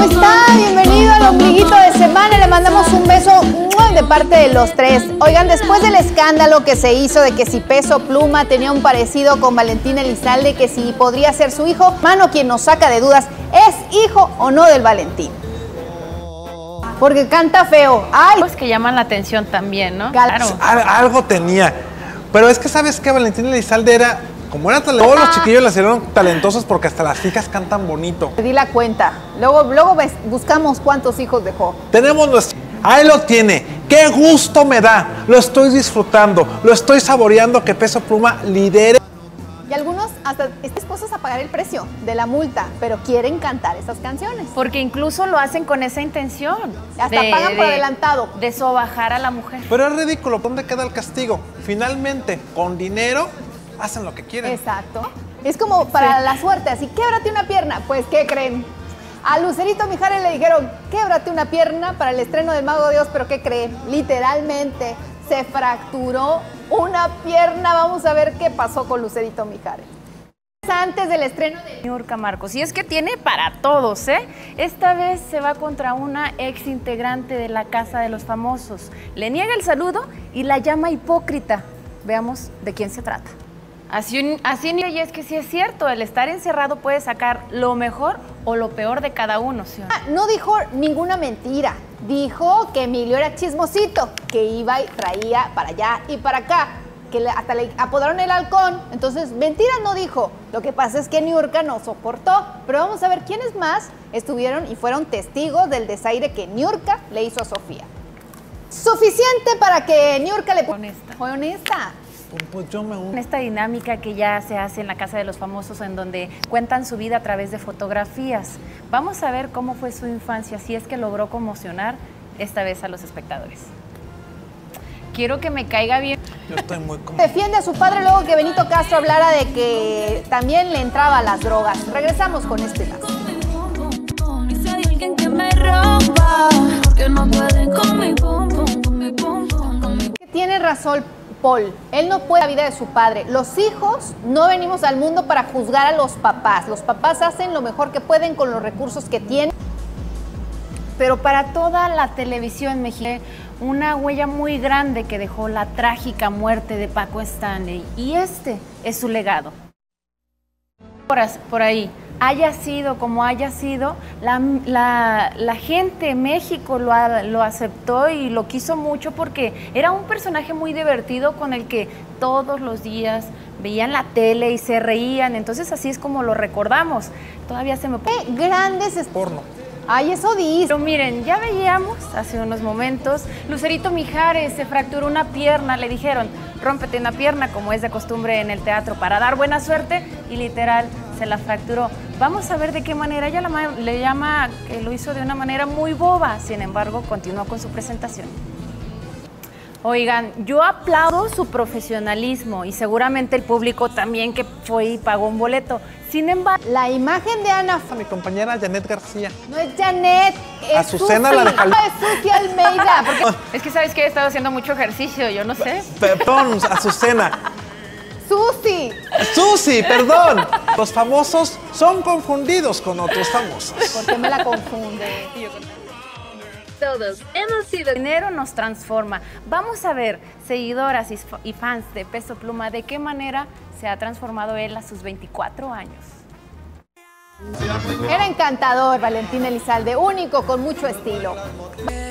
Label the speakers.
Speaker 1: está? Bienvenido al ombliguito de semana. Le mandamos un beso de parte de los tres. Oigan, después del escándalo que se hizo de que si Peso Pluma tenía un parecido con Valentín Elizalde, que si podría ser su hijo, mano, quien nos saca de dudas, ¿es hijo o no del Valentín? Porque canta feo. Ay,
Speaker 2: Pues que llaman la atención también, ¿no?
Speaker 1: Claro.
Speaker 3: Algo tenía. Pero es que, ¿sabes qué? Valentín Elizalde era, como era talentoso, todos los chiquillos la hicieron talentosos porque hasta las hijas cantan bonito.
Speaker 1: di la cuenta. Luego buscamos cuántos hijos dejó.
Speaker 3: Tenemos nuestro... Ahí lo tiene. ¡Qué gusto me da! Lo estoy disfrutando, lo estoy saboreando que Peso Pluma lidere.
Speaker 1: Y algunos hasta están dispuestos a pagar el precio de la multa, pero quieren cantar esas canciones.
Speaker 2: Porque incluso lo hacen con esa intención.
Speaker 1: Hasta pagan por adelantado.
Speaker 2: De sobajar a la mujer.
Speaker 3: Pero es ridículo. ¿Dónde queda el castigo? Finalmente, con dinero, hacen lo que quieren.
Speaker 1: Exacto. Es como para la suerte, así, québrate una pierna. Pues, ¿qué creen? A Lucerito Mijares le dijeron, québrate una pierna para el estreno del Mago de Dios, pero ¿qué creen? Literalmente se fracturó una pierna. Vamos a ver qué pasó con Lucerito Mijares. Antes del estreno de
Speaker 2: Niurka Marcos. Y es que tiene para todos, ¿eh? Esta vez se va contra una ex integrante de la Casa de los Famosos. Le niega el saludo y la llama hipócrita. Veamos de quién se trata. Así y es que sí es cierto, el estar encerrado puede sacar lo mejor o lo peor de cada uno, ¿sí?
Speaker 1: No dijo ninguna mentira. Dijo que Emilio era chismosito, que iba y traía para allá y para acá, que hasta le apodaron el halcón. Entonces, mentiras no dijo. Lo que pasa es que Niurka no soportó. Pero vamos a ver quiénes más estuvieron y fueron testigos del desaire que Niurka le hizo a Sofía. Suficiente para que Niurka le...
Speaker 2: Honesta.
Speaker 1: Fue honesta.
Speaker 3: Pues yo me uno.
Speaker 2: En esta dinámica que ya se hace en la Casa de los Famosos, en donde cuentan su vida a través de fotografías. Vamos a ver cómo fue su infancia, si es que logró conmocionar esta vez a los espectadores. Quiero que me caiga bien.
Speaker 3: Yo estoy muy cómodo.
Speaker 1: Defiende a su padre luego que Benito Castro hablara de que también le entraba a las drogas. Regresamos con este caso. Tiene razón Paul, él no puede la vida de su padre. Los hijos no venimos al mundo para juzgar a los papás. Los papás hacen lo mejor que pueden con los recursos que tienen.
Speaker 2: Pero para toda la televisión mexicana, una huella muy grande que dejó la trágica muerte de Paco Stanley. Y este es su legado. Por ahí, haya sido como haya sido, la gente en México lo aceptó y lo quiso mucho porque era un personaje muy divertido con el que todos los días veían la tele y se reían. Entonces así es como lo recordamos. Todavía se me...
Speaker 1: Grandes
Speaker 3: Porno.
Speaker 1: Ay, eso dice.
Speaker 2: Pero miren, ya veíamos hace unos momentos, Lucerito Mijares se fracturó una pierna, le dijeron, rómpete una pierna como es de costumbre en el teatro para dar buena suerte y literal se la fracturó. Vamos a ver de qué manera, ella le llama que lo hizo de una manera muy boba, sin embargo continuó con su presentación. Oigan, yo aplaudo su profesionalismo y seguramente el público también que fue y pagó un boleto. Sin embargo,
Speaker 1: la imagen de Ana...
Speaker 3: Mi compañera Janet García.
Speaker 1: No es Janet, es
Speaker 3: Azucena
Speaker 1: Susi.
Speaker 3: la de Jalisco.
Speaker 1: Es Susi Almeida. Porque...
Speaker 2: Es que sabes que he estado haciendo mucho ejercicio, yo no sé.
Speaker 3: Perdón, Azucena.
Speaker 1: Susi.
Speaker 3: Susi, perdón. Los famosos son confundidos con otros famosos.
Speaker 1: ¿Por qué me la confunde?
Speaker 2: Todos hemos sido. El dinero nos transforma. Vamos a ver, seguidoras y fans de Peso Pluma, de qué manera se ha transformado él a sus 24 años.
Speaker 1: Era encantador, Valentín Elizalde, único, con mucho estilo.